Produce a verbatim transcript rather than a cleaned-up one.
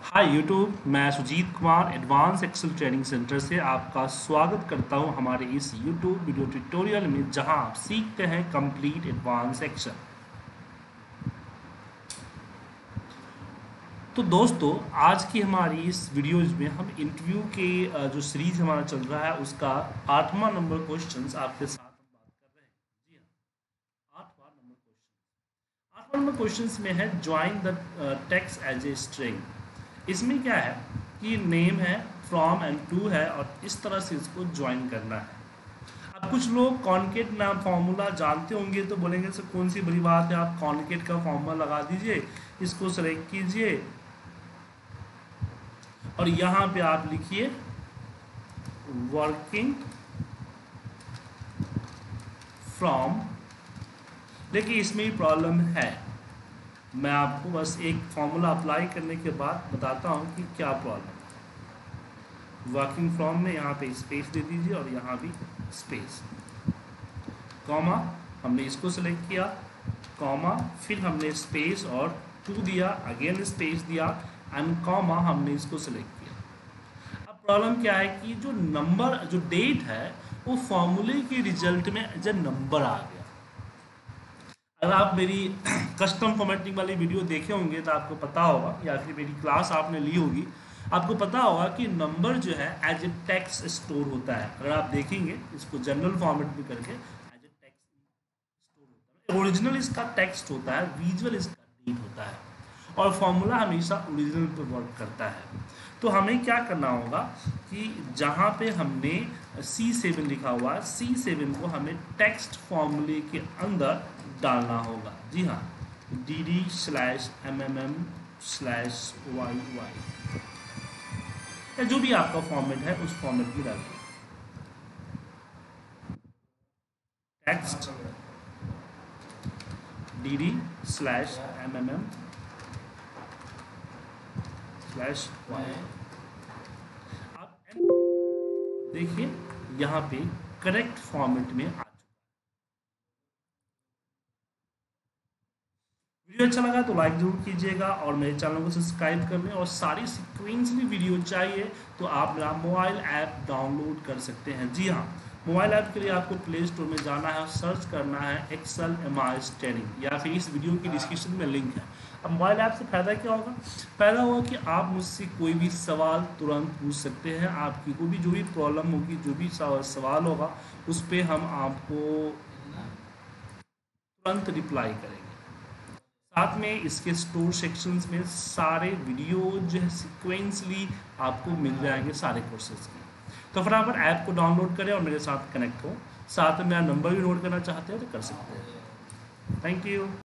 हाय YouTube, मैं Sujeet Kumar advance Excel training centre से आपका स्वागत करता हूं हमारे इस यूट्यूब वीडियो ट्यूटोरियल में, जहां आप सीखते हैं कंप्लीट एडवांस एक्सेल। तो दोस्तों, आज की हमारी इस वीडियोज में हम इंटरव्यू के अ, जो सीरीज हमारा चल रहा है उसका आठवां नंबर क्वेश्चंस आपके साथ हम बात कर रहे हैं। जी हाँ, आठवां नंबर क्वेश्चन आठवां नंबर क्वेश्चंस में है join the text as a string. इसमें क्या है कि नेम है, फ्रॉम एंड टू है और इस तरह से इसको ज्वाइन करना है। अब कुछ लोग कॉन्केट नाम फॉर्मूला जानते होंगे तो बोलेंगे सर कौन सी बड़ी बात है, आप कॉन्केट का फॉर्मूला लगा दीजिए, इसको सेलेक्ट कीजिए और यहाँ पे आप लिखिए वर्किंग फ्रॉम। देखिए इसमें ही प्रॉब्लम है, मैं आपको बस एक फॉर्मूला अप्लाई करने के बाद बताता हूँ कि क्या प्रॉब्लम है। वर्किंग फ्रॉम में यहाँ पे स्पेस दे दीजिए और यहाँ भी स्पेस, कॉमा हमने इसको सेलेक्ट किया, कॉमा फिर हमने स्पेस और टू दिया, अगेन स्पेस दिया एंड कॉमा हमने इसको सेलेक्ट किया। अब प्रॉब्लम क्या है कि जो नंबर जो डेट है वो फॉर्मूले के रिजल्ट में एज ए नंबर आ गया। अगर आप मेरी कस्टम फॉर्मेटिंग वाली वीडियो देखे होंगे तो आपको पता होगा, या फिर मेरी क्लास आपने ली होगी, आपको पता होगा कि नंबर जो है एज ए टेक्स्ट स्टोर होता है। अगर आप देखेंगे इसको जनरल फॉर्मेट में करके एज ए टेक्स्ट स्टोर होता है। ओरिजिनल इसका टेक्स्ट होता है, विजुअल इसका डेट होता है और फॉर्मूला हमेशा ओरिजिनल पे वर्क करता है। तो हमें क्या करना होगा कि जहाँ पे हमने सी सेवन लिखा हुआ है, सी सेवन को हमें टेक्स्ट फॉर्मूले के अंदर डालना होगा। जी हाँ, D D slash M M M slash Y Y, या जो भी आपका फॉर्मेट है उस फॉर्मेट में डालिए text D D slash M M M slash Y. आप देखिए यहाँ पे करेक्ट फॉर्मेट में आ चुका है। वीडियो अच्छा लगा तो लाइक जरूर कीजिएगा और मेरे चैनल को सब्सक्राइब कर लें। और सारी सीक्वेंसली वीडियो चाहिए तो आप मेरा मोबाइल ऐप डाउनलोड कर सकते हैं। जी हाँ, मोबाइल ऐप के लिए आपको प्ले स्टोर में जाना है और सर्च करना है एक्सेल एम आई एस ट्रेनिंग, या फिर इस वीडियो की डिस्क्रिप्शन में लिंक है। अब मोबाइल ऐप से फ़ायदा क्या होगा? फ़ायदा होगा कि आप मुझसे कोई भी सवाल तुरंत पूछ सकते हैं। आपकी कोई भी जो भी प्रॉब्लम होगी, जो भी सवाल होगा, उस पर हम आपको तुरंत रिप्लाई करेंगे। साथ में इसके स्टोर सेक्शंस में सारे वीडियो जो है सिक्वेंसली आपको मिल जाएंगे सारे कोर्सेज की। तो फटाफट ऐप को डाउनलोड करें और मेरे साथ कनेक्ट हो। साथ में मेरा नंबर भी नोट करना चाहते हैं तो कर सकते हैं। Thank you.